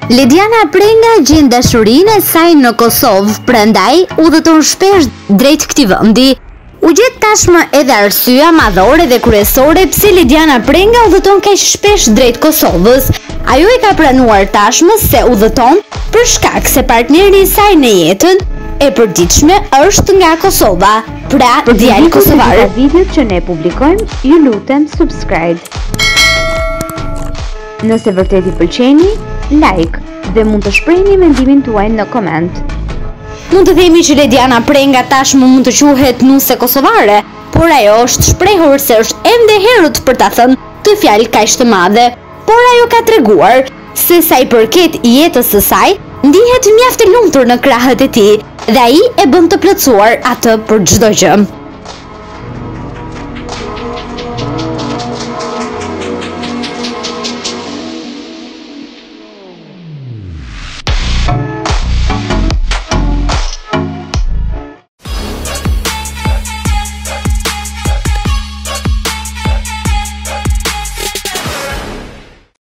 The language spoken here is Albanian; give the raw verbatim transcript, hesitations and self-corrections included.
Lidiana Prenga gjen dashurinë e saj në Kosovë, prandaj udhëton shpesh drejt këtij vendi. U gjet tashmë edhe arsyeja madhore dhe kryesore pse Lidiana Prenga udhëton kaq shpesh drejt Kosovës. Ajo e ka pranuar tashmë se udhëton për shkak se partneri i saj në jetën e përditshme është nga Kosova, pra djalë kosovar. Për videot që ne publikojmë, ju lutem subscribe. Nëse vërtet i pëlqeni, like dhe mund të shprehni mendimin tuaj në koment. Mund të themi që Lidiana Prenga tashmë mund të quhet nuse kosovare, por ajo është shprehur se është ende herët për ta thënë të fjalë kaq të madhe. Por ajo ka treguar se sa i përket jetës së saj, ndihet mjaft e lumtur në krahët e tij dhe ai e bën të plotësuar atë për çdo gjë.